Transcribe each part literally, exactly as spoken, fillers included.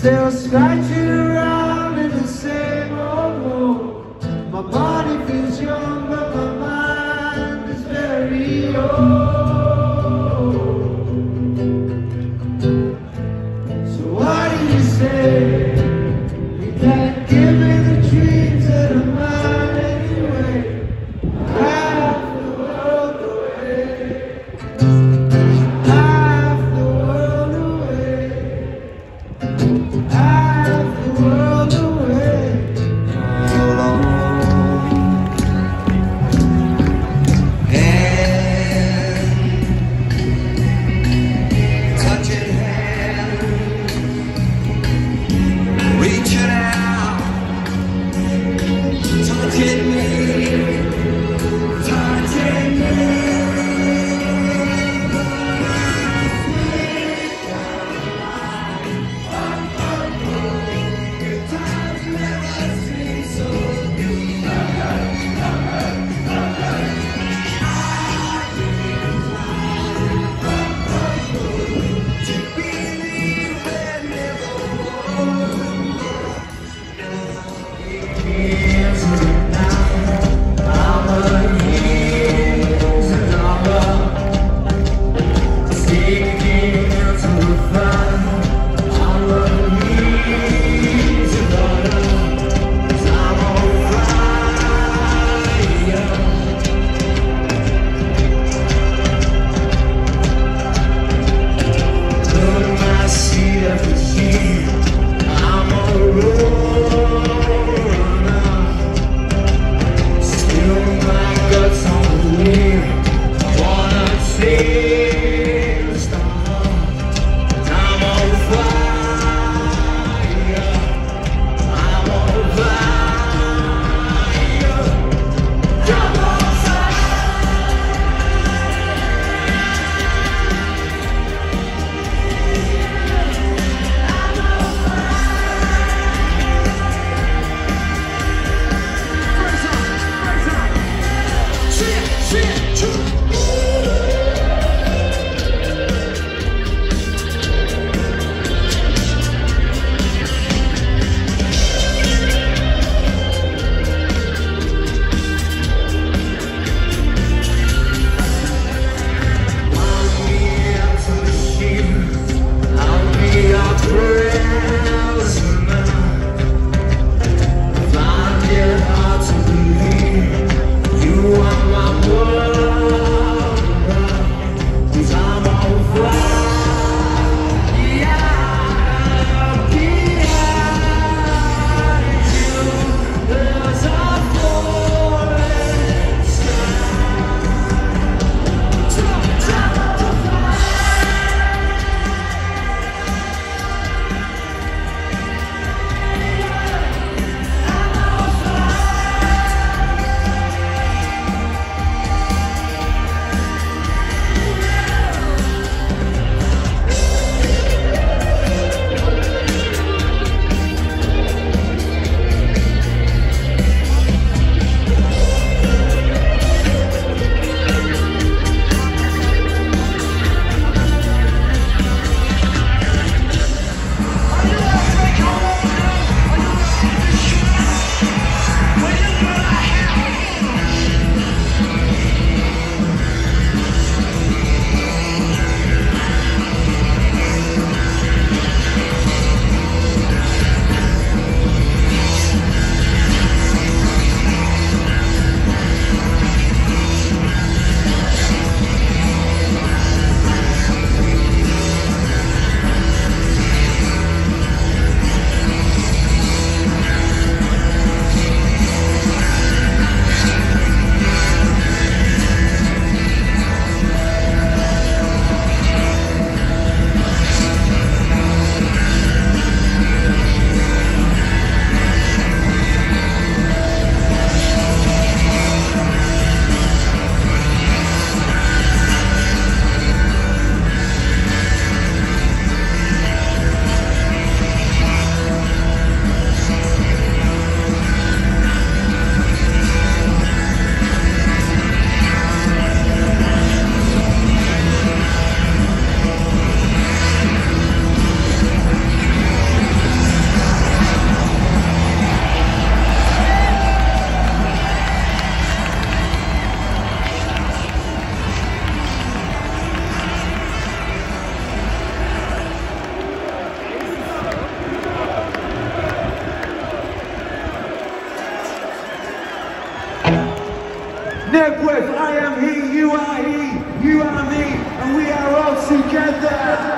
still scratching around in the same old hole. My body feels young, but my mind is very old. So what do you say? You can't give me the dreams that are mine anyway. Half the world away, half the world away, half the world away. Hand, touching hand, reaching out, touching me, touching me. Nebworth, I am he, you are he, you are me, and we are all together.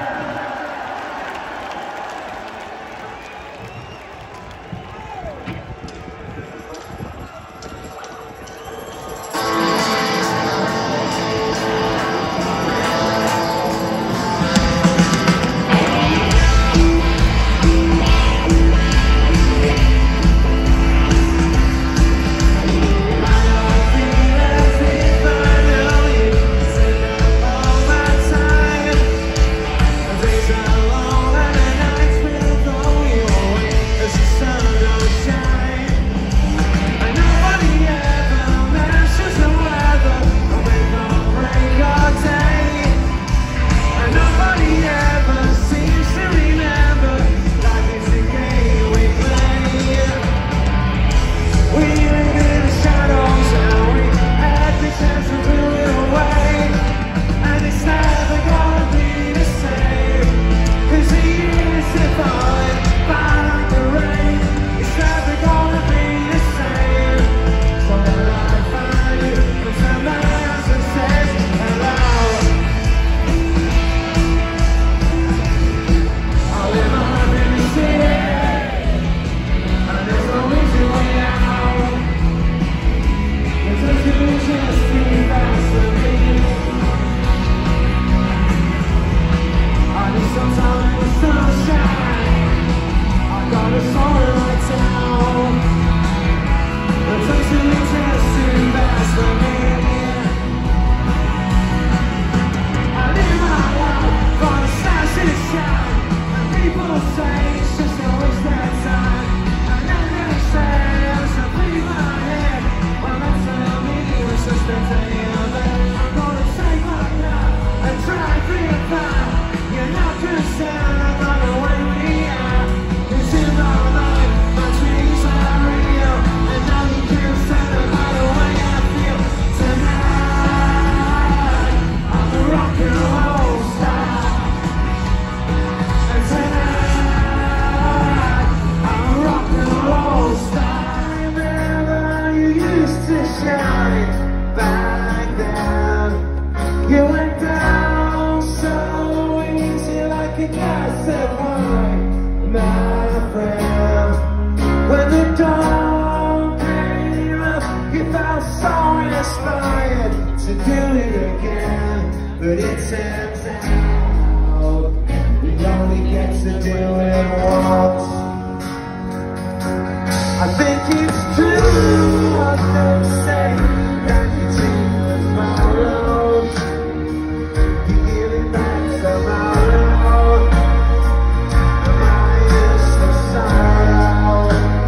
But it turns out we only get to do it once. I think it's true what they say, that you dream tomorrow, you give it back tomorrow. Am I used to sorrow?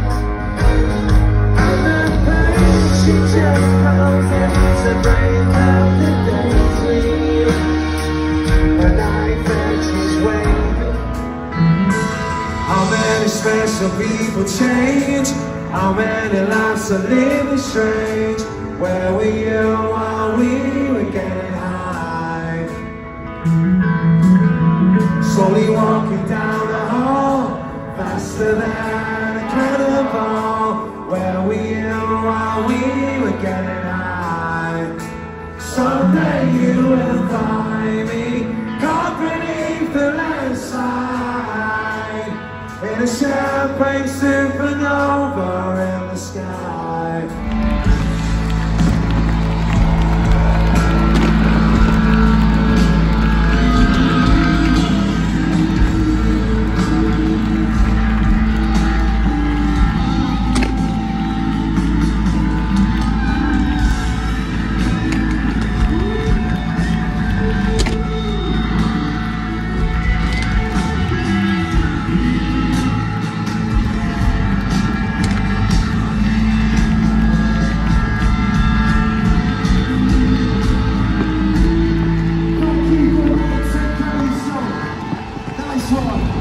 And the pain, she just comes in to break up the daydream. And I bet she's waiting. How many special people change? How many lives are living strange? Where were you while we were getting high? Slowly walking down the hall, faster than a cannonball. Where were you while we were getting high? Someday you will find me caught beneath the landslide, in a champagne supernova in the sky.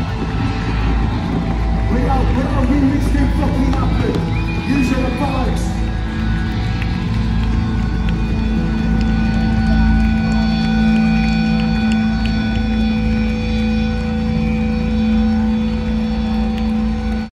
Without, without remixing fucking up, usual vibes.